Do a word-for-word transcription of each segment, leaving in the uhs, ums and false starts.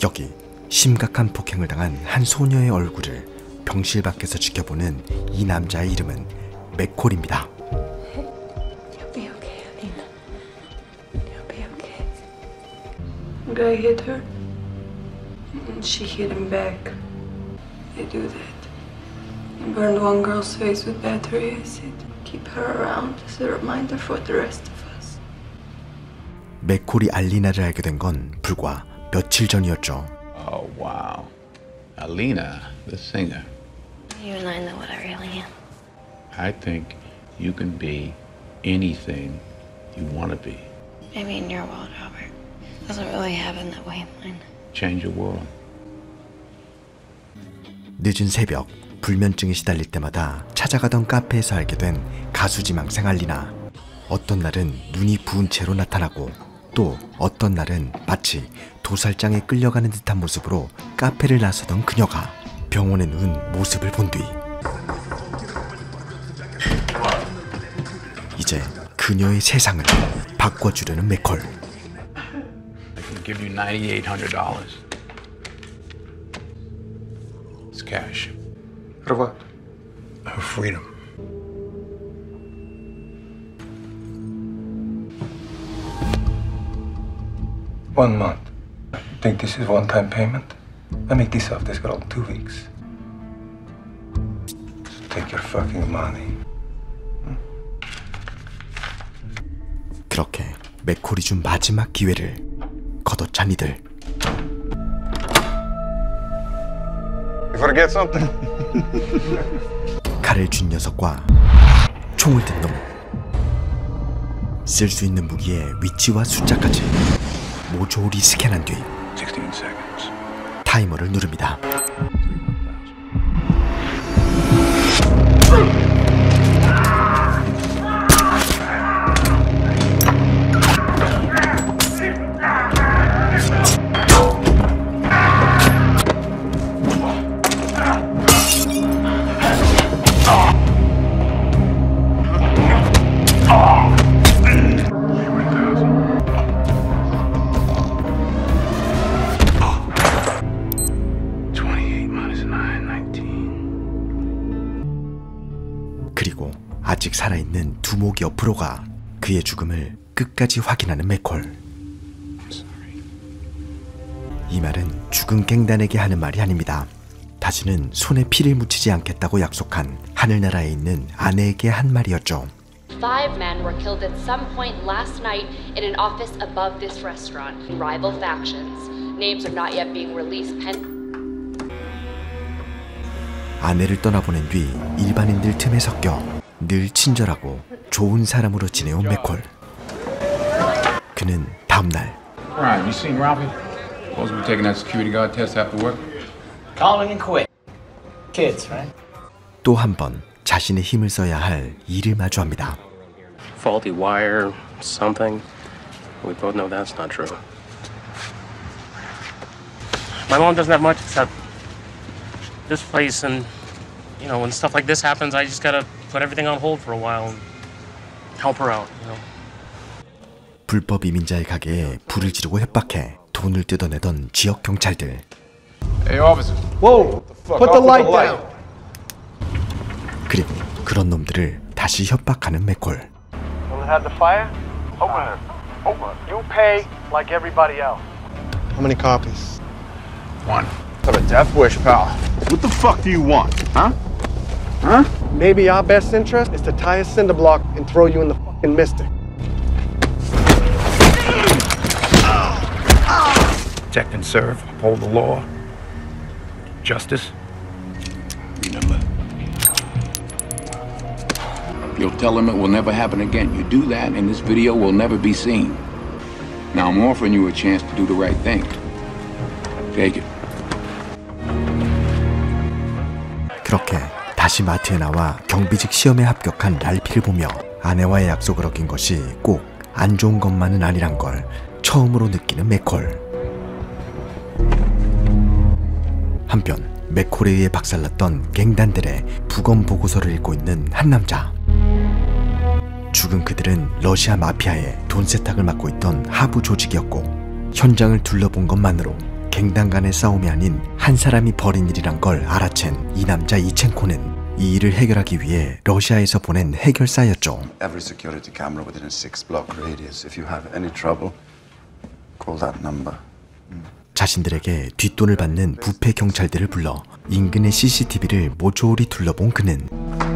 여기 심각한 폭행을 당한 한 소녀의 얼굴을 병실 밖에서 지켜보는 이 남자의 이름은 맥콜입니다. You'll be okay, Alina. You'll be okay. The guy hit her, and she hit him back. They do that. He burned one girl's face with battery acid. Keep her around as a reminder for the rest of us. 맥콜이 알리나를 알게 된 건 불과 며칠 전이었죠. Oh wow, Alina, the singer. You and I know what I really am. I think you can be anything you want to be. Maybe in your world, Robert. It doesn't really happen that way in mine. Change your world. 늦은 새벽 불면증에 시달릴 때마다 찾아가던 카페에서 알게 된 가수 지망생 알리나. 어떤 날은 눈이 부은 채로 나타나고 또 어떤 날은 마치 도살장에 끌려가는 듯한 모습으로 카페를 나서던 그녀가 병원에 누운 모습을 본 뒤 이제 그녀의 세상을 바꿔주려는 맥콜. I can give you ninety-eight hundred dollars. It's cash. For what? Her freedom. One month. Think this is one-time payment? I make this off this girl in two weeks. So take your fucking money. Hmm? 그렇게 맥콜이 준 마지막 기회를 걷어찬 이들. You forget something? 칼을 쥔 녀석과 총을 든 놈. 쓸 수 있는 무기의 위치와 숫자까지 모조리 스캔한 뒤 sixteen seconds. 타이머를 누릅니다. 그리고 아직 살아있는 두목 옆으로 가 그의 죽음을 끝까지 확인하는 맥콜. 이 말은 죽은 갱단에게 하는 말이 아닙니다. 다시는 손에 피를 묻히지 않겠다고 약속한 하늘나라에 있는 아내에게 한 말이었죠. Five men were killed at some point last night in an office above this restaurant. Rival factions. Names are not yet being released. Pen- 아내를 떠나보낸 뒤 일반인들 틈에 섞여 늘 친절하고 좋은 사람으로 지내온 맥콜. 그는 다음 날 Ryan, you seen Ralphie? Supposed to be taking that security guard test after work. Calling and quit. Kids, right? 또 한 번 자신의 힘을 써야 할 일을 마주합니다. Faulty wire, something. We both know that's not true. My mom doesn't have much except this place, and you know, when stuff like this happens, I just gotta put everything on hold for a while and help her out, you know. 불법 이민자의 가게에 불을 지르고 협박해 돈을 뜯어내던 지역 경찰들. Hey, officers. Whoa! Put the light down. 그리고 그런 놈들을 다시 협박하는 맥콜. Someone had the fire? Open it. Open it. You pay like everybody else. How many copies? One. What a death wish, pal. What the fuck do you want, huh? Huh? Maybe our best interest is to tie a cinder block and throw you in the fucking mystic. Protect and serve, uphold the law, justice. Remember. You'll tell him it will never happen again. You do that, and this video will never be seen. Now I'm offering you a chance to do the right thing. Take it. 그렇게 다시 마트에 나와 경비직 시험에 합격한 랄피를 보며 아내와의 약속을 어긴 것이 꼭 안 좋은 것만은 아니란 걸 처음으로 느끼는 맥콜. 한편 맥콜에 의해 박살났던 갱단들의 부검 보고서를 읽고 있는 한 남자. 죽은 그들은 러시아 마피아의 돈 세탁을 맡고 있던 하부 조직이었고 현장을 둘러본 것만으로 갱단 간의 싸움이 아닌 한 사람이 벌인 일이란 걸 알아챈 이 남자 이첸코는 이 일을 해결하기 위해 러시아에서 보낸 해결사였죠. Every security camera within a six block radius. If you have any trouble, call that number. 자신들에게 뒷돈을 받는 부패 경찰들을 불러 인근의 씨씨티비를 모조리 둘러본 그는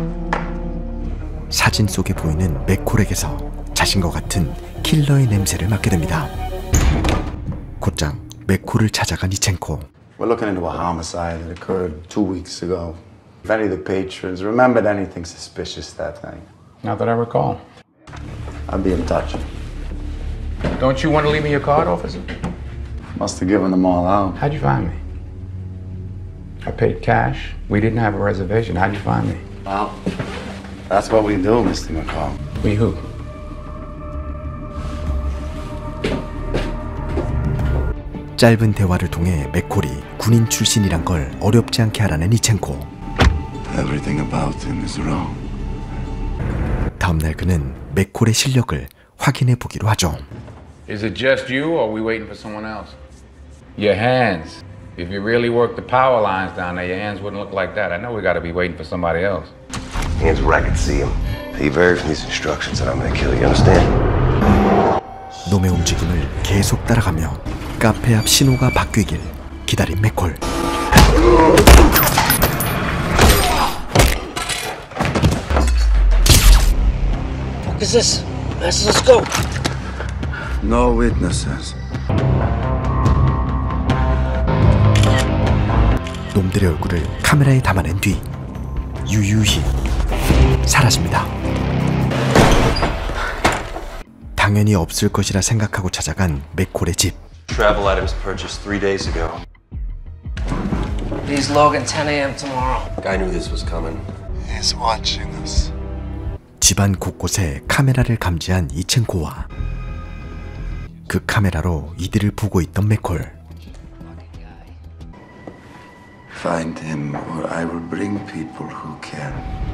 사진 속에 보이는 맥콜에게서 자신과 같은 킬러의 냄새를 맡게 됩니다. 곧장 맥콜을 찾아간 이첸코. We're looking into a homicide that occurred two weeks ago. If any of the patrons remembered anything suspicious that night. Not that I recall. I'll be in touch. Don't you want to leave me your card, officer? Must have given them all out. How'd you find me? I paid cash. We didn't have a reservation. How'd you find me? Well, that's what we do, Mister McCall. We who? 짧은 대화를 통해 맥콜이 군인 출신이란 걸 어렵지 않게 알아낸 이첸코. Everything about him is wrong. 다음날 그는 맥콜의 실력을 확인해 보기로 하죠. Is it just you, or are we waiting for someone else? Your hands. If you really work the power lines down there, your hands wouldn't look like that. I know we got to be waiting for somebody else. Hands where I can see him. He varies from these instructions and I'm gonna kill you. Understand? 놈의 움직임을 계속 따라가며 카페 앞 신호가 바뀌길 기다린 맥콜. What is this? Master scope. No witnesses. 놈들의 얼굴을 카메라에 담아낸 뒤 유유히 사라집니다. 당연히 없을 것이라 생각하고 찾아간 맥콜의 집. Travel items purchased three days ago. These Logan ten a.m. tomorrow. Guy knew this was coming. He's watching us. 집안 곳곳에 카메라를 감지한 이첸코와 그 카메라로 이들을 보고 있던 맥콜. Find him or I will bring people who can.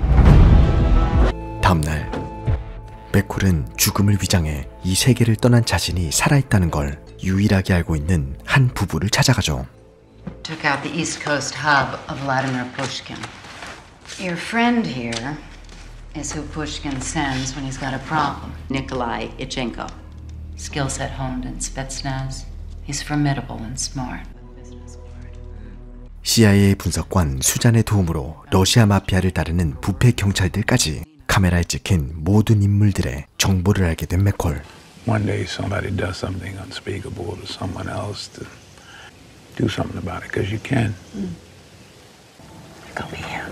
다음날 맥콜은 죽음을 위장해 이 세계를 떠난 자신이 살아있다는 걸 유일하게 알고 있는 한 부부를 찾아가죠. Took out the East Coast hub of Vladimir Pushkin. Your friend here is who Pushkin sends when he's got a problem. Nikolai Ichenko. Skill set honed in Spetsnaz. He's formidable and smart. 씨아이에이 분석관 수잔의 도움으로 러시아 마피아를 따르는 부패 경찰들까지 카메라에 찍힌 모든 인물들의 정보를 알게 된 맥콜. One day somebody does something unspeakable to someone else to do something about it, because you can. Mm. Go be here.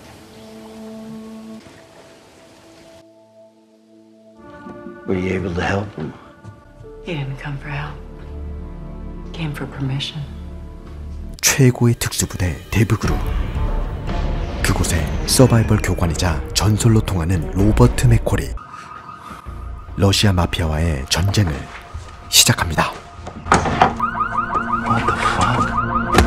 Were you able to help him? He didn't come for help. Came for permission. 최고의 특수부대 대북으로 그곳에 서바이벌 교관이자 전설로 통하는 로버트 맥콜이 러시아 마피아와의 전쟁을 시작합니다. What the fuck?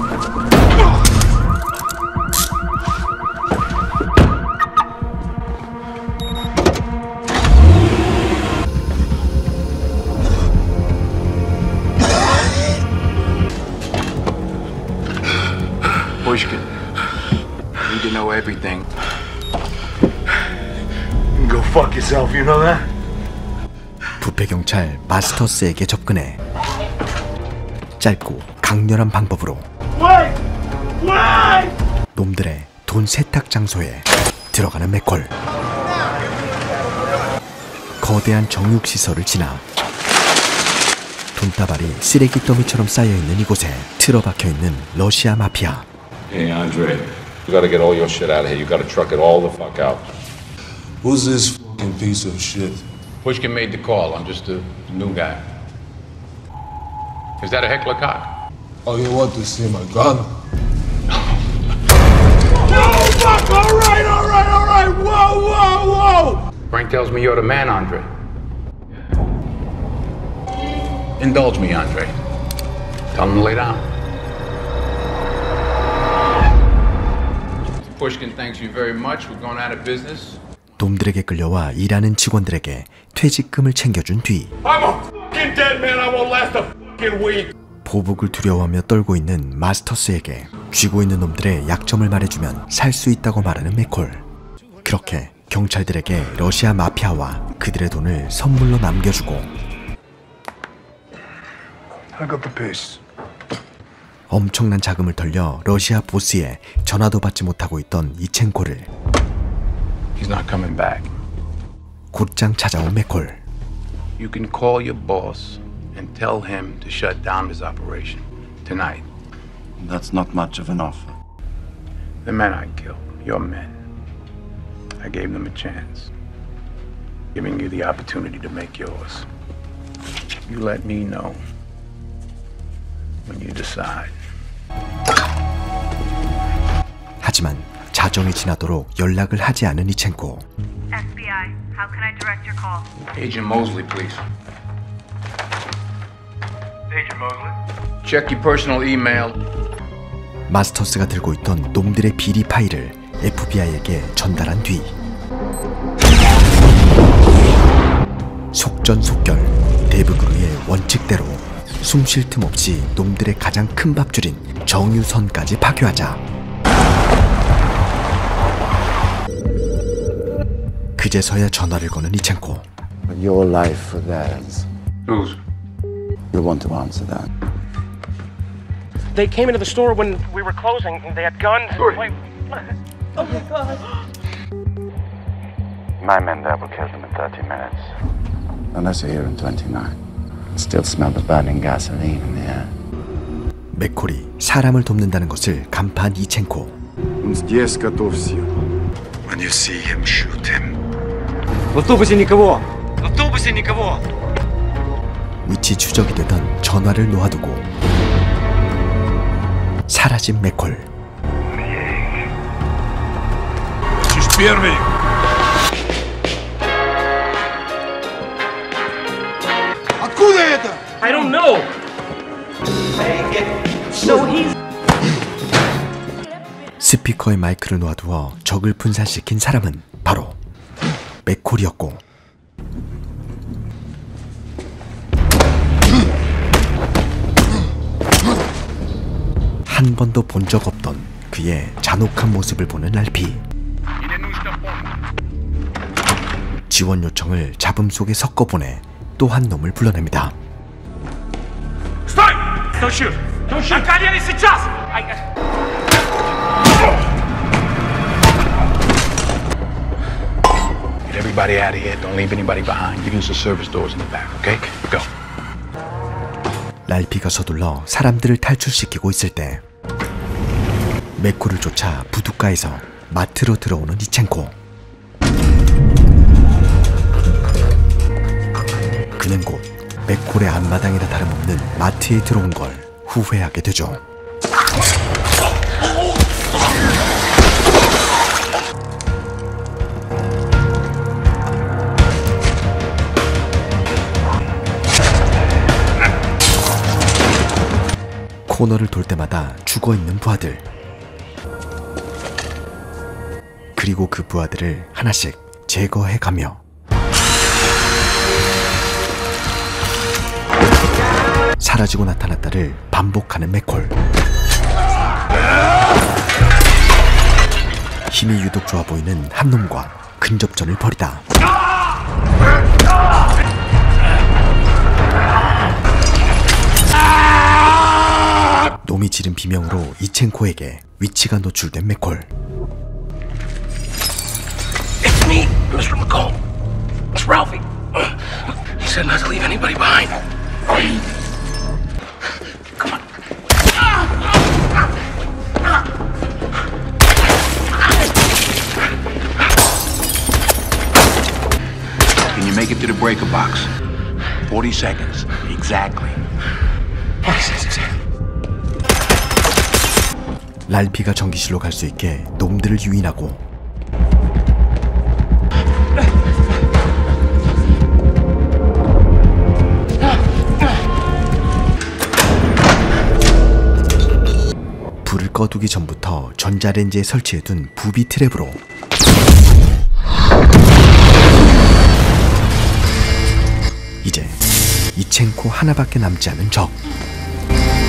Pushkin, you need to know everything. Go fuck yourself, you know that? 부패 경찰 마스터스에게 접근해 짧고 강렬한 방법으로 Wait! Wait! 놈들의 돈 세탁 장소에 들어가는 맥콜. 거대한 정육 시설을 지나 돈다발이 쓰레기 더미처럼 쌓여있는 이곳에 틀어박혀 있는 러시아 마피아. Hey, Andre, you gotta get all your shit out of here. You gotta truck it all the fuck out. Who's this fucking piece of shit? Pushkin made the call. I'm just a new guy. Is that a heckler cock? Oh, you want to see my gun? No, fuck! All right, all right, all right! Whoa, whoa, whoa! Frank tells me you're the man, Andre. Indulge me, Andre. Tell him to lay down. Pushkin thanks you very much. We're going out of business. 놈들에게 끌려와 일하는 직원들에게 퇴직금을 챙겨준 뒤 I'm a fucking dead man. I won't last a fucking week. 보복을 두려워하며 떨고 있는 마스터스에게 쥐고 있는 놈들의 약점을 말해주면 살 수 있다고 말하는 맥콜. 그렇게 경찰들에게 러시아 마피아와 그들의 돈을 선물로 남겨주고 I got the pace. 엄청난 자금을 털려 러시아 보스에 전화도 받지 못하고 있던 이첸코를 He's not coming back. 곧장 찾아온 맥콜. You can call your boss and tell him to shut down his operation tonight. That's not much of an offer. The men I killed, your men. I gave them a chance, giving you the opportunity to make yours. You let me know when you decide. 하지만 자정이 지나도록 연락을 하지 않은 이첸코. 에스 비 아이, how can I direct your call? Agent Mosley, please. Agent Mosley? Check your personal email. 마스터스가 들고 있던 놈들의 비리 파일을 에프비아이에게 전달한 뒤 속전속결 데브그루의 원칙대로 숨 쉴 틈 없이 놈들의 가장 큰 밥줄인 정유선까지 파괴하자 그제서야 전화를 거는 이첸코. Your life for theirs. Whose? You want to answer that. They came into the store when we were closing. They had guns. Wait. Oh my God. My men there will kill them in thirty minutes. Unless you're here in twenty-nine. Still smell the burning gasoline in the air. 맥콜이 사람을 돕는다는 것을 간파한 이첸코. Здесь готовься. When you see him, shoot him. В автобусе никого! В автобусе никого! 위치 추적이 되던 전화를 놓아두고 사라진 맥콜. Первый. Откуда это? I don't know. So he's. 스피커에 마이크를 놓아두어 적을 분산시킨 사람은 바로 맥콜이었고 한 번도 본 적 없던 그의 잔혹한 모습을 보는 알피. 지원 요청을 잡음 속에 섞어보내 또 한 놈을 불러냅니다. Стой! Don't shoot! Don't shoot! На колени сейчас! Get everybody out of here. Don't leave anybody behind. Use the service doors in the back, okay? Go. 랄피가 서둘러 사람들을 탈출시키고 있을 때 맥콜을 쫓아 부둣가에서 마트로 들어오는 이첸코. 그는 곧 맥콜의 앞마당이라 다름없는 마트에 들어온 걸 후회하게 되죠. 코너를 돌 때마다 죽어있는 부하들. 그리고 그 부하들을 하나씩 제거해가며 사라지고 나타났다를 반복하는 맥콜. 힘이 유독 좋아 보이는 한 놈과 근접전을 벌이다 놈이 지른 비명으로 이첸코에게 위치가 노출된 맥콜. It's me, Mister McCall. It's Ralphie. He said not to leave anybody behind. Come on. Can you make it to the breaker box? forty seconds. Exactly. forty seconds exactly. 랄피가 전기실로 갈 수 있게 놈들을 유인하고 불을 꺼두기 전부터 전자레인지에 설치해둔 부비 트랩으로 이제 이첸코 하나밖에 남지 않은 적.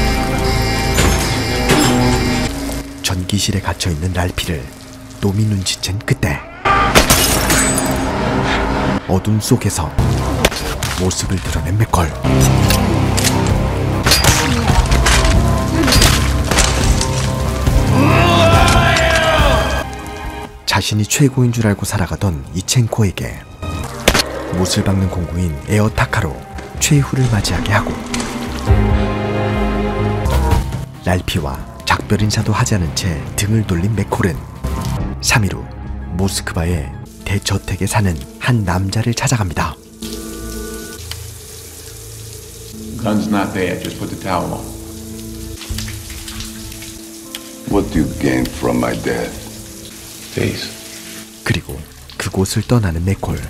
대기실에 갇혀있는 랄피를 놈이 눈치챈 그때 어둠 속에서 모습을 드러낸 맥콜. 자신이 최고인 줄 알고 살아가던 이첸코에게 못을 박는 공구인 에어 타카로 최후를 맞이하게 하고 랄피와 작별 인사도 하지 않은 채 등을 돌린 맥콜은 삼 일 후 모스크바의 대저택에 사는 한 남자를 찾아갑니다. Gun's not there. Just put the towel on. What do you gain from my death? Peace. 그리고 그곳을 떠나는 맥콜.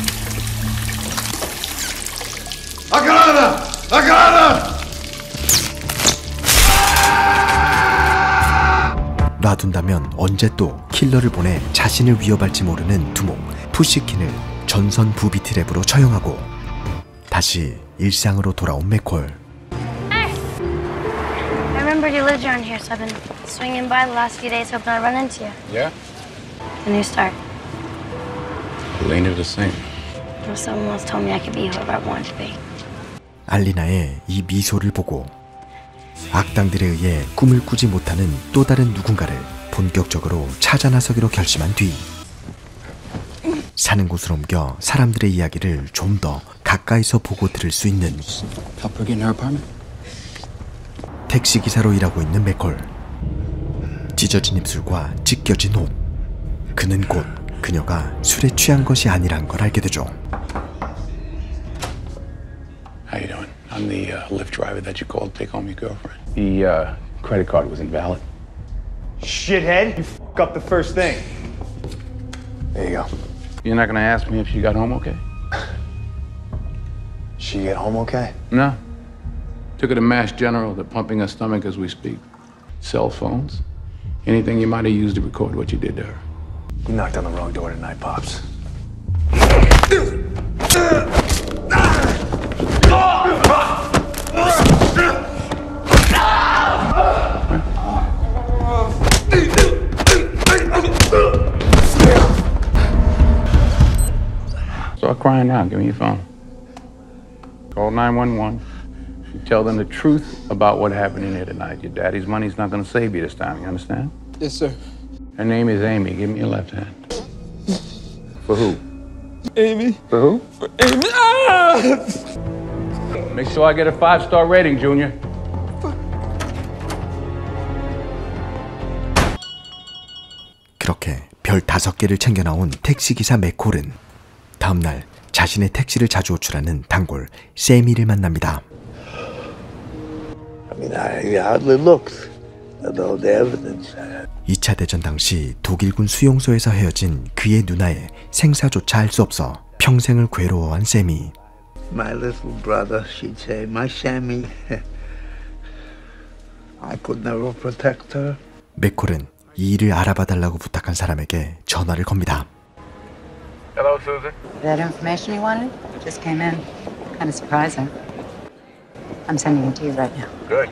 아카라나! 아카라나! 놔둔다면 언제 또 킬러를 보내 자신을 위협할지 모르는 두목 푸시킨을 전선 부비 트랩으로 처형하고 다시 일상으로 돌아온 맥콜. Hey! I remembered you lived around here, so I've been swinging by the last few days hoping I run into you. Yeah? A new start. It ain't the same. Well, someone else told me I could be whoever I wanted to be. 알리나의 이 미소를 보고 악당들에 의해 꿈을 꾸지 못하는 또 다른 누군가를 본격적으로 찾아 나서기로 결심한 뒤 사는 곳으로 옮겨 사람들의 이야기를 좀 더 가까이서 보고 들을 수 있는 택시기사로 일하고 있는 맥콜. 찢어진 입술과 찢겨진 옷. 그는 곧 그녀가 술에 취한 것이 아니란 걸 알게 되죠. How you doing? I'm the uh, Lyft driver that you called to take home your girlfriend. The uh, credit card was invalid. Shithead, you f*** up the first thing. There you go. You're not gonna ask me if she got home okay? She get home okay? No. Took her to Mass General. They're pumping her stomach as we speak. Cell phones. Anything you might have used to record what you did to her. You knocked on the wrong door tonight, Pops. Start crying now. Give me your phone. Call nine one one. You tell them the truth about what happened in here tonight. Your daddy's money's not going to save you this time. You understand? Yes, sir. Her name is Amy. Give me your left hand. For who? Amy. For who? For Amy. Ah! Make sure I get a five-star rating, Junior. 그렇게 별 다섯 개를 챙겨 나온 택시기사 맥콜은 다음날 자신의 택시를 자주 호출하는 단골 세미를 만납니다. I mean, I hardly looked at all the evidence. 이 차 대전 당시 독일군 수용소에서 헤어진 그의 누나의 생사조차 알 수 없어 평생을 괴로워한 세미. My little brother, she'd say, my Sammy. I could never protect her. 맥콜은 이 일을 알아봐달라고 부탁한 사람에게 전화를 겁니다. Hello, Susan. That information you wanted just came in. Kind of surprising. I'm sending it to you right now. Good.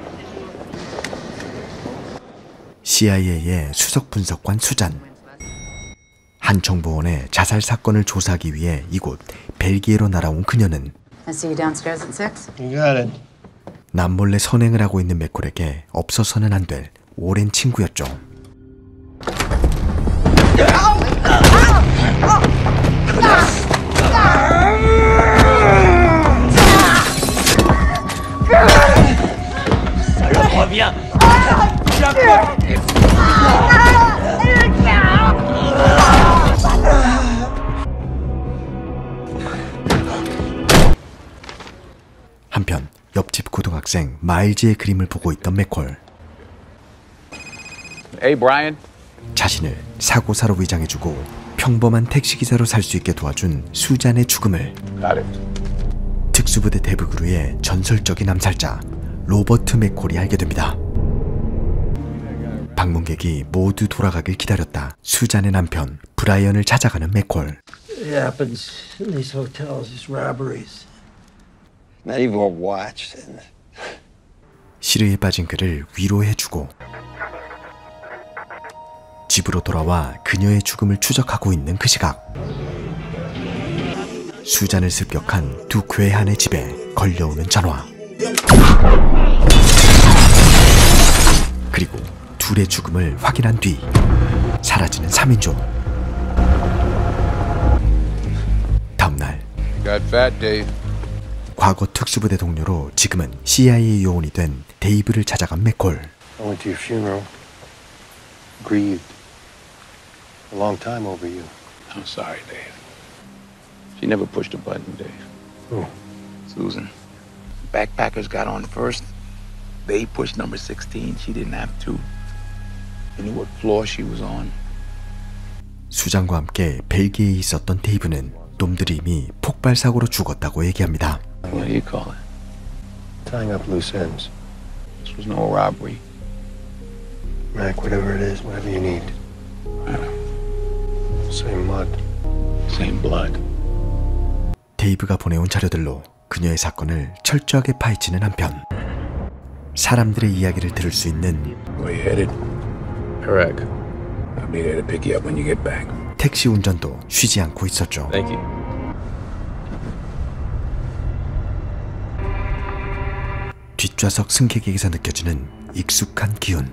씨아이에이의 수석 분석관 수잔. 한 정보원의 자살 사건을 조사하기 위해 이곳 벨기에로 날아온 그녀는 I see you downstairs at six. You got it. 남몰래 선행을 하고 있는 맥콜에게 없어서는 안 될 오랜 친구였죠. 한편 옆집 고등학생 마일즈의 그림을 보고 있던 맥콜. Hey, Brian. 자신을 사고사로 위장해주고 평범한 택시기사로 살 수 있게 도와준 수잔의 죽음을 Got it. 특수부대 대부그루의 전설적인 암살자 로버트 맥콜이 알게 됩니다. 방문객이 모두 돌아가길 기다렸다 수잔의 남편 브라이언을 찾아가는 맥콜. It happens in these hotels, these robberies. Not even a watch. 시르에 빠진 그를 위로해주고 집으로 돌아와 그녀의 죽음을 추적하고 있는 그 시각, 수잔을 습격한 두 괴한의 집에 걸려오는 전화. 그리고 둘의 죽음을 확인한 뒤 사라지는 삼인조. 다음날 Got fat, Dave. 과거 특수부대 동료로 지금은 씨아이에이 요원이 된 데이브를 찾아간 맥콜. I went to your funeral. Grieved. A long time over you. I'm sorry, Dave. She never pushed a button, Dave. Who? Susan. Backpackers got on first. They pushed number sixteen. She didn't have to. You knew what floor she was on? 수장과 함께 벨기에에 있었던 데이브는 놈들이 이미 폭발 사고로 죽었다고 얘기합니다. What do you call it? Tying up loose ends. This was no robbery. Mac, whatever it is, whatever you need. Same mud. Same blood. 데이브가 보내온 자료들로 그녀의 사건을 철저하게 파헤치는 한편, 사람들의 이야기를 들을 수 있는 Where you headed? Iraq. I'll be there to pick you up when you get back. 택시 운전도 쉬지 않고 있었죠. Thank you. 뒷좌석 승객에게서 느껴지는 익숙한 기운.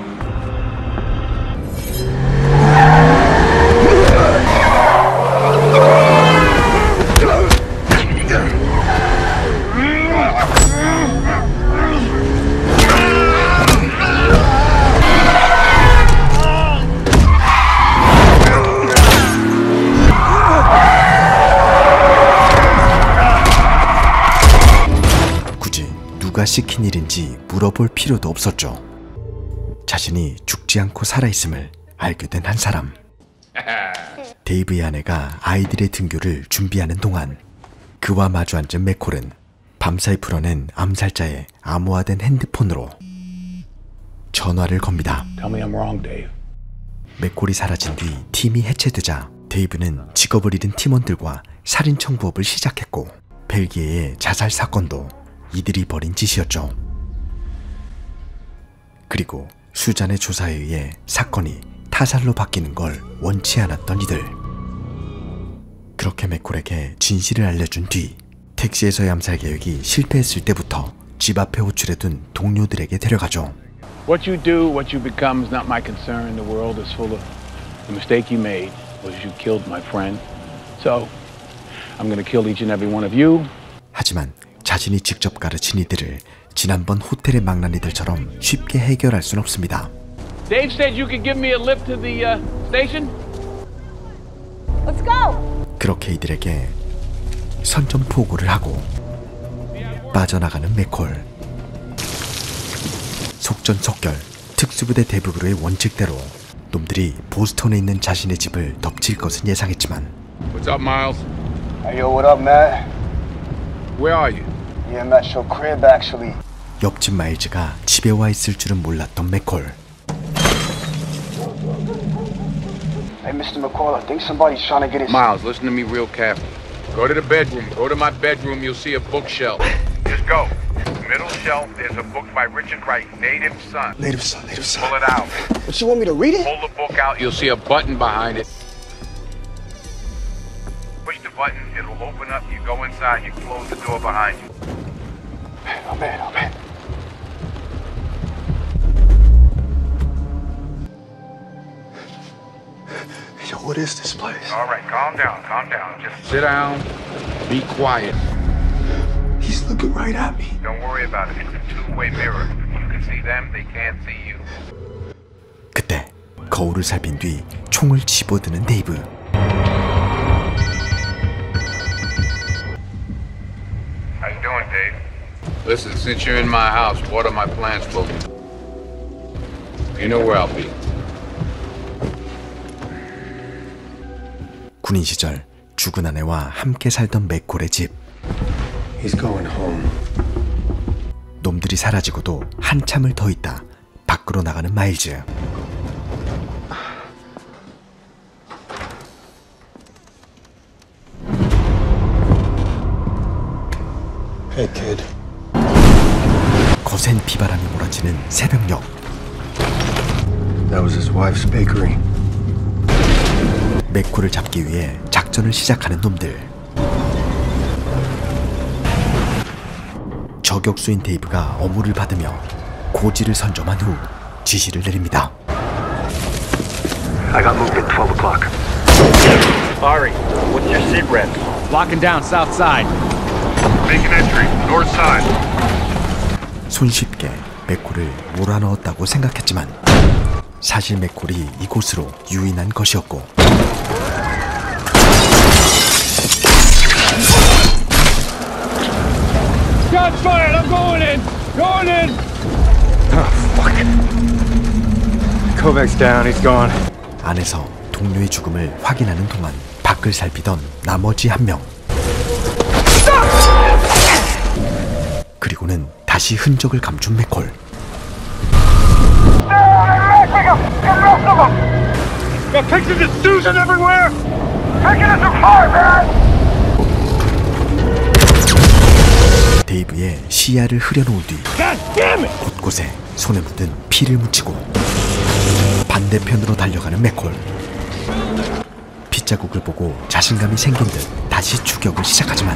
누가 시킨 일인지 물어볼 필요도 없었죠. 자신이 죽지 않고 살아있음을 알게 된 한 사람. 데이브의 아내가 아이들의 등교를 준비하는 동안 그와 마주 앉은 맥콜은 밤사이 풀어낸 암살자의 암호화된 핸드폰으로 전화를 겁니다. Tell me I'm wrong, Dave. 맥콜이 사라진 뒤 팀이 해체되자 데이브는 직업을 잃은 팀원들과 살인 청부업을 시작했고, 벨기에의 자살 사건도 이들이 벌인 짓이었죠. 그리고 수잔의 조사에 의해 사건이 타살로 바뀌는 걸 원치 않았던 이들. 그렇게 맥콜에게 진실을 알려준 뒤 택시에서의 암살 계획이 실패했을 때부터 집 앞에 호출해둔 동료들에게 데려가죠. What you do, what you become is not my concern. The world is full of the mistake you made was you killed my friend. So I'm going to kill each and every one of you. 하지만 자신이 직접 가르친 이들을 지난번 호텔의 망나니들처럼 쉽게 해결할 순 없습니다. Dave said you could give me a lift to the uh, station. Let's go. 그렇게 이들에게 선전포고를 하고 빠져나가는 맥콜. 속전속결 특수부대 대부부의 원칙대로 놈들이 보스턴에 있는 자신의 집을 덮칠 것은 예상했지만. What's up, Miles? Hey, yo, what up, Matt? Where are you? Yeah, I'm at your crib, actually. 옆집 마일즈가 집에 와 있을 줄은 몰랐던 맥콜. Hey, Mister McCall, I think somebody's trying to get his... Miles, listen to me real carefully. Go to the bedroom. Go to my bedroom. You'll see a bookshelf. Just go. Middle shelf, there's a book by Richard Wright, Native Son. Native Son, Native Son. Pull it out. But you want me to read it? Pull the book out. You'll see a button behind it. Push the button. It'll open up. You go inside. You close the door behind you. Oh, man, oh, man. Yo, what is this place? All right, calm down, calm down. Just sit down. Be quiet. He's looking right at me. Don't worry about it. It's a two-way mirror. You can see them, they can't see you. 그때 거울을 살핀 뒤 총을 집어드는 데이브. How you doing, Dave? Listen, since you're in my house, what are my plans for you? You know where I'll be. 군인 시절 죽은 아내와 함께 살던 맥콜의 집. He's going home. 놈들이 사라지고도 한참을 더 있다 밖으로 나가는 마일즈. Hey, kid. 거센 비바람이 몰아치는 새벽녘. That was his wife's bakery. 맥콜을 잡기 위해 작전을 시작하는 놈들. 저격수인 데이브가 어무를 받으며 고지를 선점한 후 지시를 내립니다. I got moved at twelve o'clock. Ari, what's your sit rep? Locking down south side. Making entry, north side. 손쉽게 맥콜을 몰아넣었다고 생각했지만 사실 맥콜이 이곳으로 유인한 것이었고 Shots fired! I'm going in! Going in! Oh, fuck. Kovacs down, he's gone. 안에서 동료의 죽음을 확인하는 동안 밖을 살피던 나머지 한 명. 그리고는 다시 흔적을 감춘 맥콜. Got pictures of Susan everywhere! Taking us apart, man! 데이브의 시야를 흐려놓은 뒤 곳곳에 손에 묻은 피를 묻히고 반대편으로 달려가는 맥콜. 핏자국을 보고 자신감이 생긴 듯 다시 추격을 시작하지만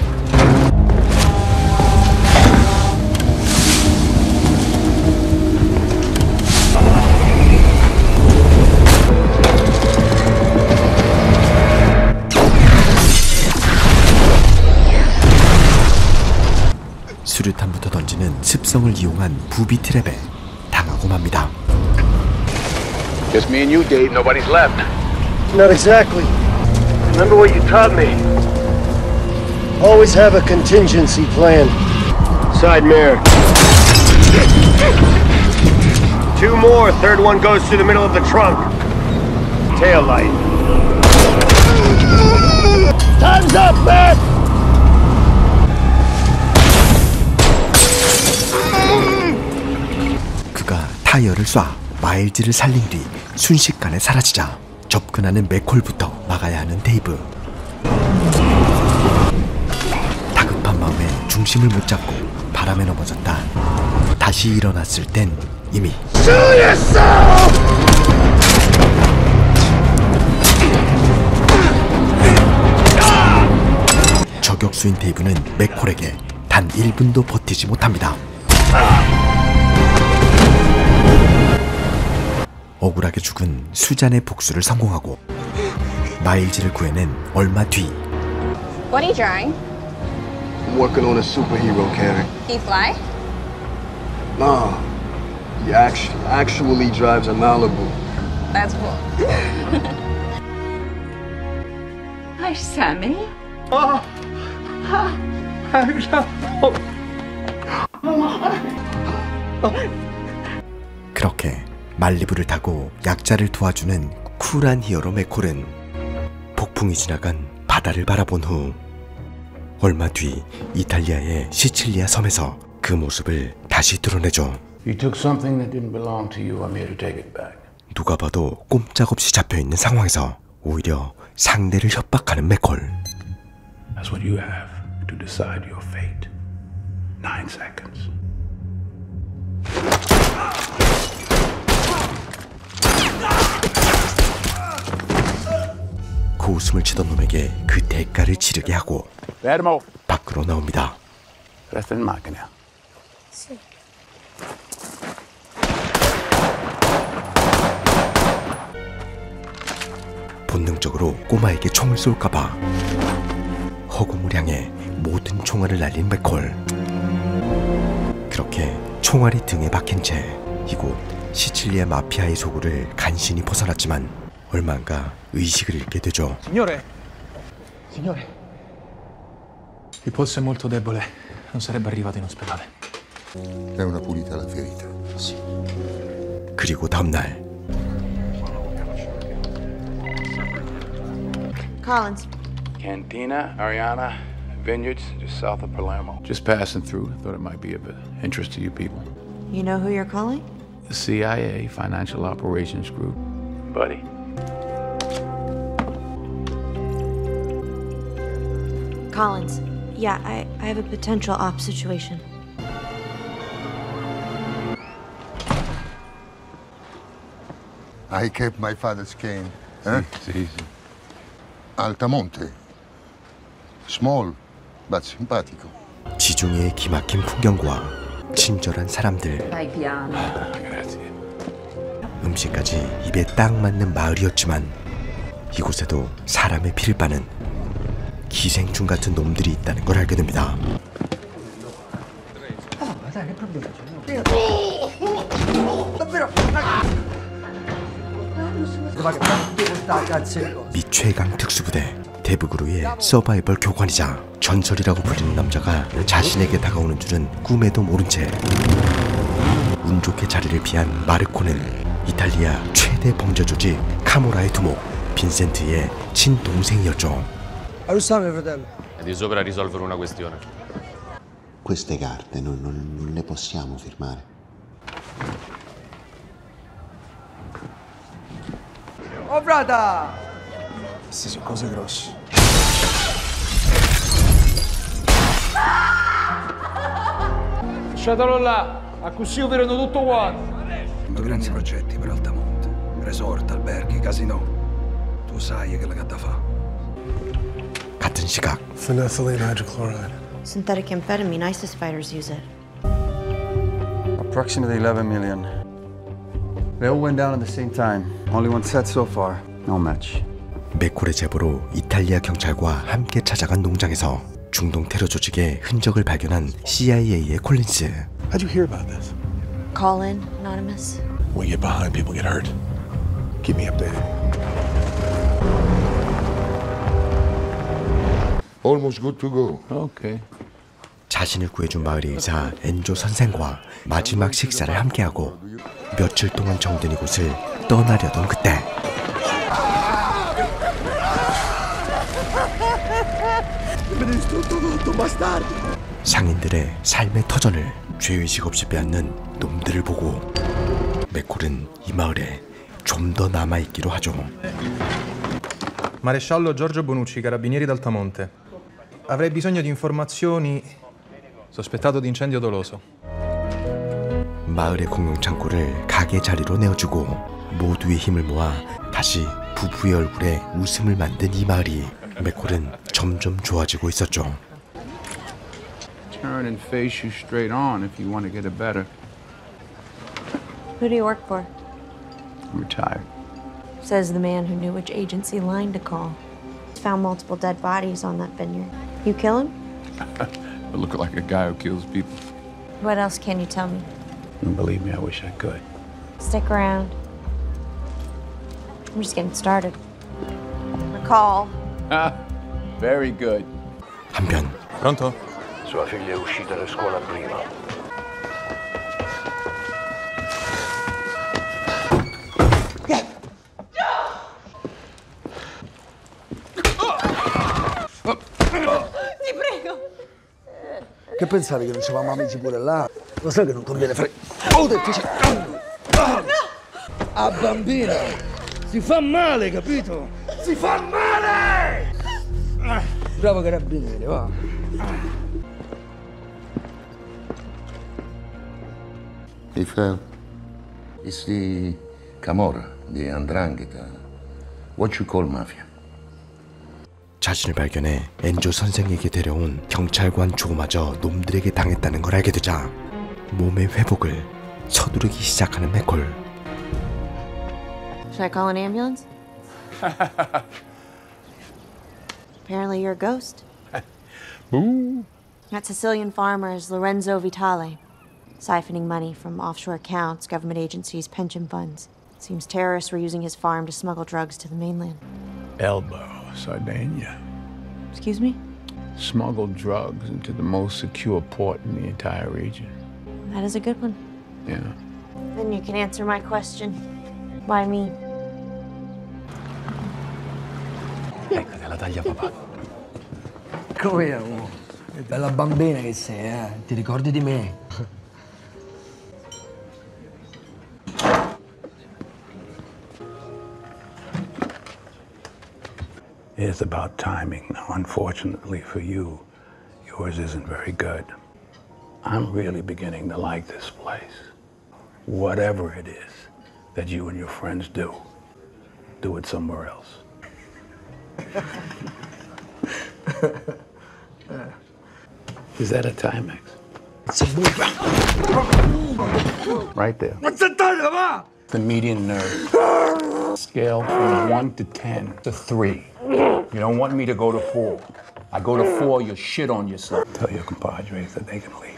수류탄부터 던지는 습성을 이용한 부비 트랩에 당하고 맙니다. Just me and you, Dave. Nobody's left. Not exactly. Remember what you taught me. Always have a contingency plan. Side mirror. Two more. Third one goes through the middle of the trunk. Tail light. Time's up, man! 그가 타이어를 쏴 마일즈를 살린 뒤 순식간에 사라지자 접근하는 맥콜부터 막아야 하는 데이브. 다급한 마음에 중심을 못 잡고 바람에 넘어졌다. 다시 일어났을 땐 이미 저격수인 데이브는 맥콜에게 단 일 분도 버티지 못합니다. 억울하게 죽은 수잔의 복수를 성공하고 마일즈를 구해낸 얼마 뒤 What are you drawing? I'm working on a superhero character. He fly? No, he actually, actually drives a Malibu. That's cool. Hi, Sammy. Oh, 그렇게 말리부를 타고 약자를 도와주는 쿨한 히어로 맥콜은 폭풍이 지나간 바다를 바라본 후 얼마 뒤 이탈리아의 시칠리아 섬에서 그 모습을 다시 드러내죠. You took something that didn't belong to you. I'm here to take it back. 누가 봐도 꼼짝없이 잡혀있는 상황에서 오히려 상대를 협박하는 맥콜. That's what you have to decide your fate. Nine seconds. 고웃음을 치던 놈에게 그 대가를 치르게 하고 Fermo. 밖으로 나옵니다. Resta in macchina. Sì. 본능적으로 꼬마에게 총을 쏠까봐 허공을 향해 모든 총알을 날린 맥콜. 그렇게 총알이 등에 박힌 채 이곳 시칠리아 마피아의 소굴을 간신히 벗어났지만 얼마 안가 의식을 잃게 되죠. Signore, signore, il polso è molto debole, non sarebbe arrivato in ospedale. È una pulita la ferita. Sì. 그리고 다음날 Collins. Cantina, Ariana, Vineyards, just south of Palermo. Just passing through. Thought it might be of interest to you people. You know who you're calling? The C I A Financial Operations Group. Buddy. Collins. Yeah, I, I have a potential op situation. I kept my father's cane. Eh? Sì, sì, sì. Altamonte. Small, but simpatico. 지중해의 기막힌 풍경과 친절한 사람들, Vai piano. 음식까지 입에 딱 맞는 마을이었지만 이곳에도 사람의 피를 빠는 기생충 같은 놈들이 있다는 걸 알게 됩니다. 미 최강 특수부대 데브그루의 서바이벌 교관이자 전설이라고 불리는 남자가 자신에게 다가오는 줄은 꿈에도 모른 채 운 좋게 자리를 피한 마르코는 이탈리아 최대 범죄 조직 카모라의 두목 빈센트의 친동생이었죠. Arrestami, fratello. È di sopra risolvere una questione. Queste carte noi non, non le possiamo firmare. Oh, frata! Queste sono cose grosse. Lasciatelo là, a così io vedo tutto quanto. Grandi progetti per Altamonte. Resort, alberghi, casino. Tu sai che la gatta fa. 같은 시각 Phenethylene hydrochloride. Synthetic amphetamine, ISIS fighters use it. Approximately eleven million. They all went down at the same time. Only one set so far. No match. 맥콜의 제보로 이탈리아 경찰과 함께 찾아간 농장에서 중동 테러 조직의 흔적을 발견한 씨아이에이의 콜린스. How'd you hear about this? Call in, Anonymous. We get behind, people get hurt. Keep me updated. Almost good to go. Okay. 자신을 구해준 마을의 의사 엔조 선생과 마지막 식사를 함께하고 며칠 동안 정든 이곳을 떠나려던 그때 상인들의 삶의 터전을 죄의식 없이 빼앗는 놈들을 보고 맥콜은 이 마을에 좀 더 남아있기로 하죠. Maresciallo Giorgio Bonucci, Carabinieri d'Altamonte. Avrei bisogno di informazioni. Sospettato di incendio doloso. 마을의 공용 창고를 가게 자리로 내어주고 모두의 힘을 모아 다시 부부의 얼굴에 웃음을 만든 이 마을이 맥콜은 점점 좋아지고 있었죠. Turn and face you straight on if you want to get a better. Who do you work for? I'm retired. Says the man who knew which agency line to call. Found multiple dead bodies on that vineyard. You kill him? I look like a guy who kills people. What else can you tell me? And believe me, I wish I could. Stick around. I'm just getting started. Recall. Ah, very good. 한편 Pronto? Sua figlia è uscita da scuola prima. Ti prego! Che pensavi che non c'eravamo amici pure là? Lo sai che non conviene fare... Oh, ti cercando! A bambina! Si fa male, capito? Si fa male! Bravo carabiniere, va! If uh, it's the Camorra, the Andrangheta, what you call mafia? 자신을 발견해 엔조 선생에게 데려온 경찰관 조마저 놈들에게 당했다는 걸 알게 되자 몸의 회복을 서두르기 시작하는 맥콜. Should I call an ambulance? Apparently you're a ghost. Boo. That Sicilian farmer is Lorenzo Vitale, siphoning money from offshore accounts, government agencies, pension funds. Seems terrorists were using his farm to smuggle drugs to the mainland. Elbow, Sardinia. Excuse me? Smuggled drugs into the most secure port in the entire region. That is a good one. Yeah. Then you can answer my question. Why me? Ecco, te la taglia papà. Come amo? Bella bambina che sei, eh? Ti ricordi di me? It's about timing. Now, unfortunately for you, yours isn't very good. I'm really beginning to like this place. Whatever it is, that you and your friends do. Do it somewhere else. Is that a Timex? It's a move. Right there. What's the time? The median nerve. Scale from one to ten to three. You don't want me to go to four. I go to four, you shit on yourself. Tell your compadres that they can leave.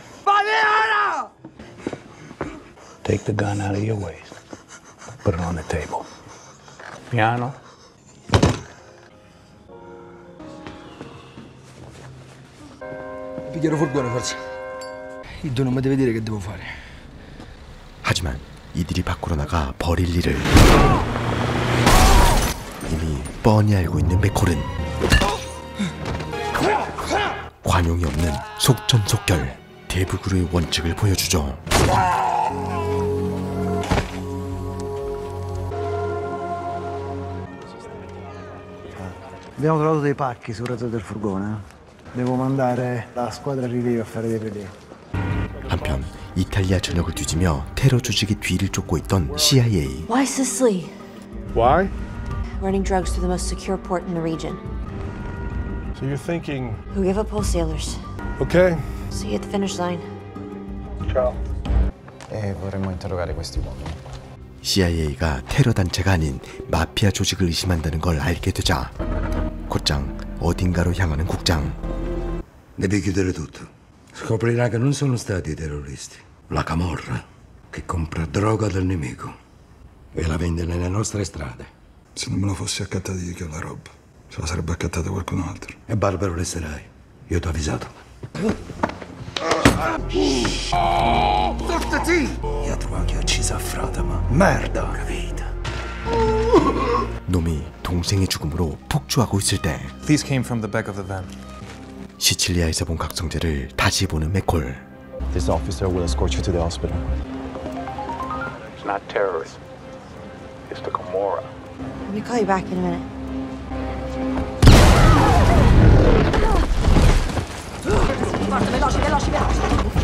Take the gun out of your waist. Put it on the table. Piano. Pigliare furgone, forza. Iddo non mi deve dire che devo fare. 하지만 이들이 밖으로 나가 버릴 일을 이미 뻔히 알고 있는 맥콜은 관용이 없는 속전속결 대부그루의 원칙을 보여주죠. Abbiamo trovato dei pacchi sul retro del furgone. Devo mandare la squadra rilievo a fare dei rilievi. 한편 이탈리아 전역을 뒤지며 테러 조직의 뒤를 쫓고 있던 씨아이에이. Why Sicily? Why? Running drugs through the most secure port in the region. So you're thinking... Who give up wholesalers? Okay. See you at the finish line. Ciao. E vorremmo interrogare questi uomini. 씨아이에이가 테러 단체가 아닌 마피아 조직을 의심한다는 걸 알게 되자 곧장 어딘가로 향하는 국장. Devi chiudere tutto. Scoprirà che non sono stati i terroristi, la camorra che compra droga dal nemico e la vende nelle nostre strade. Se non me la fossi accattata di quella roba, se la sarebbe accattata qualcun altro. E barbaro resterai. Io ti ho avvisato. Portati! Io trovo anche uccisa frate, ma merda! Capito? 놈이 동생의 죽음으로 폭주하고 있을 때 These came from the back of the van. 시칠리아에서 본 각성제를 다시 보는 맥콜. This officer will escort you to the hospital. It's not terrorism. It's the Camorra. Let me call you back in a minute. Veloci, veloci, veloci.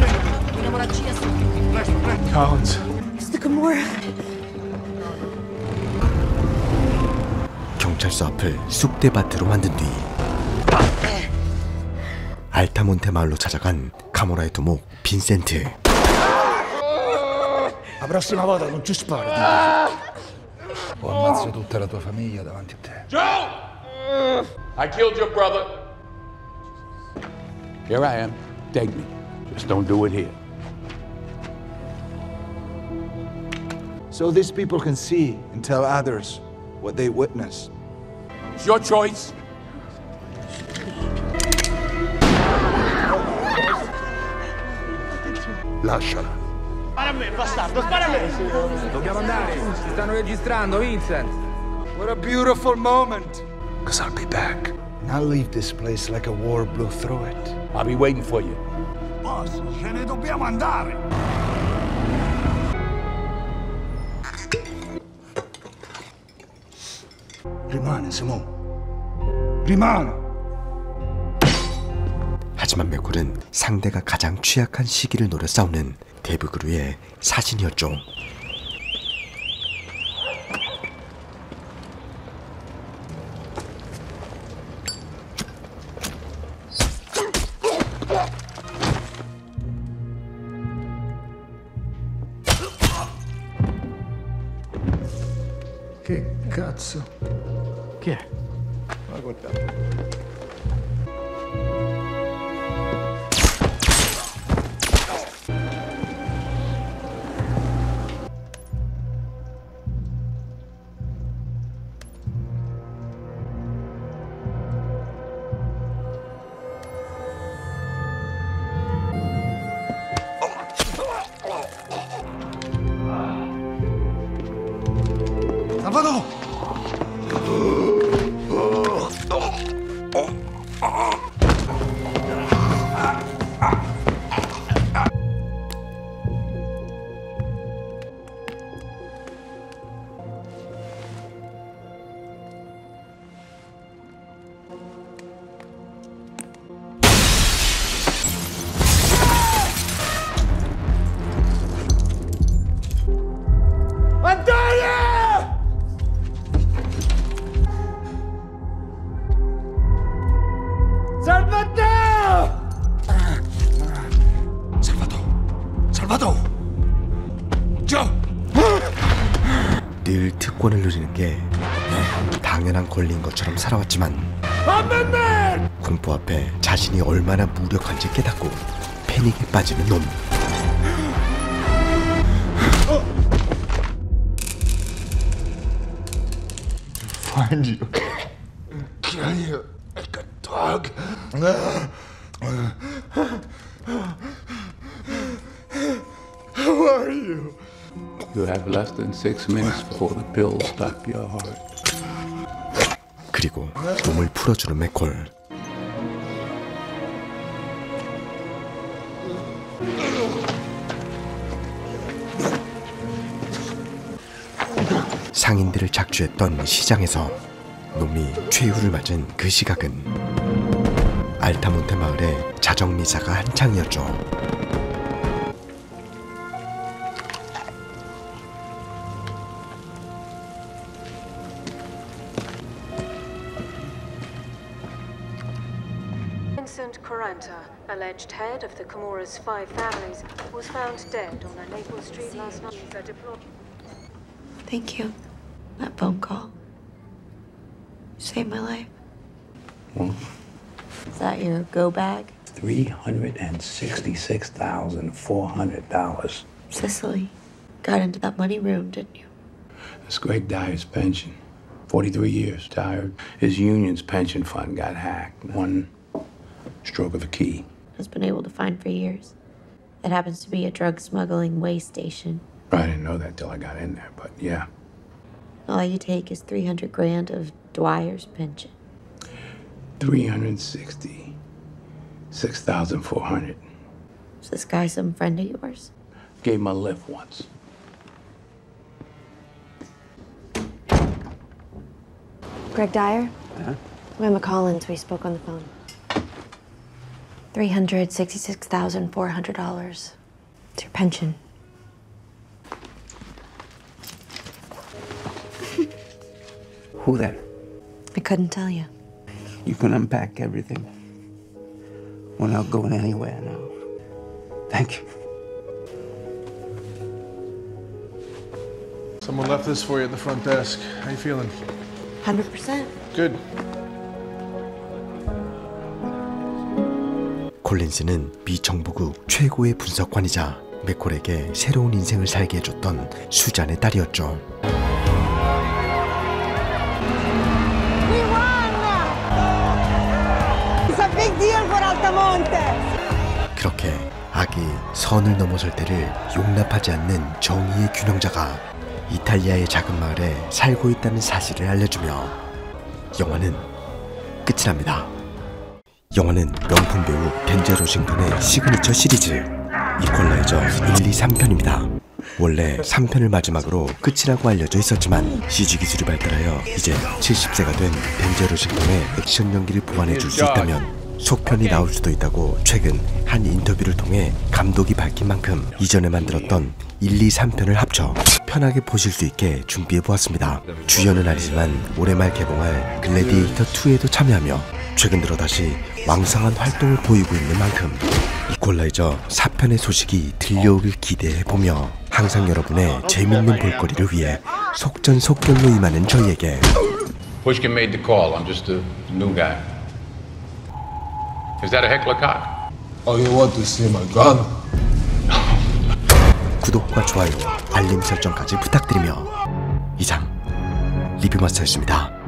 Collins. It's the Camorra. 경찰서 앞을 쑥대밭으로 만든 뒤 알타몬테 마을로 찾아간 카모라의 두목 빈센트. La prossima volta non ci sparo. O ammazzo tutta la tua famiglia davanti a te. Joe! I killed your brother. Here I am. Take me. Just don't do it here. So these people can see and tell others what they witnessed. It's your choice. Lasciala. Spara a me, bastardo, spara a me! Dobbiamo andare, ci stanno registrando, Vincent. What a beautiful moment. Because I'll be back. And I'll leave this place like a war blew through it. I'll be waiting for you. Boss, ce ne dobbiamo andare. rimane, Simone. rimane. 하지만 맥콜은 상대가 가장 취약한 시기를 노려 싸우는 데브그루의 사신이었죠. Che cazzo? Chi è? Ma guardate. Vado! Antonio! 늘 특권을 누리는 게 당연한 권리인 것처럼 살아왔지만 공포 앞에 자신이 얼마나 무력한지 깨닫고 패닉에 빠지는 놈. Find you. Kill you like a dog. Who are you? You have less than six minutes before the pills stop your heart. 그리고 몸을 풀어주는 맥콜. 상인들을 착취했던 시장에서 놈이 최후를 맞은 그 시각은 알타몬테 마을의 자정미사가 한창이었죠. Vincent Quaranta, alleged head of the Camorra's five families, was found dead on a Naples street last night. Thank you. That phone call saved my life. Well, Is that your go bag? three hundred sixty-six thousand four hundred dollars. Sicily. Got into that money room, didn't you? That's Greg Dyer's pension. forty-three years. Dyer, his union's pension fund got hacked. One stroke of a key. Has been able to find for years. It happens to be a drug smuggling way station. I didn't know that till I got in there, but yeah. All you take is three hundred grand of Dwyer's pension. three hundred sixty-six thousand four hundred. Is this guy some friend of yours? Gave him a lift once. Greg Dyer? Huh? I'm Emma Collins. We spoke on the phone. three hundred sixty-six thousand four hundred dollars. It's your pension. Who then? I couldn't tell you. You can unpack everything. We're not going anywhere now. Thank you. Someone left this for you at the front desk. How you feeling? one hundred percent. Good. 콜린스는 미 정보국 최고의 분석관이자 맥콜에게 새로운 인생을 살게 해줬던 수잔의 딸이었죠. Big deal for Altamonte. 그렇게 악이 선을 넘어설 때를 용납하지 않는 정의의 균형자가 이탈리아의 작은 마을에 살고 있다는 사실을 알려주며 영화는 끝이 납니다. 영화는 명품 배우 덴젤 워싱턴의 시그니처 시리즈 이퀄라이저 일, 이, 삼 편입니다. 원래 삼 편을 마지막으로 끝이라고 알려져 있었지만 씨지 기술이 발달하여 이제 칠십 세가 된 덴젤 워싱턴의 액션 연기를 보완해 줄 수 있다면 속편이 나올 수도 있다고 최근 한 인터뷰를 통해 감독이 밝힌 만큼 이전에 만들었던 일, 이, 삼 편을 합쳐 편하게 보실 수 있게 준비해보았습니다. 주연은 아니지만 올해 말 개봉할 글래디에이터 투에도 참여하며 최근 들어 다시 왕성한 활동을 보이고 있는 만큼 이퀄라이저 사 편의 소식이 들려오길 기대해보며 항상 여러분의 재밌는 볼거리를 위해 속전속결로 임하는 저희에게 Pushkin made the call. I'm just a new guy. Is that a heckler cock? Oh, you want to see my gun? 구독과 좋아요, 알림 설정까지 부탁드리며 이상 리뷰마스터였습니다.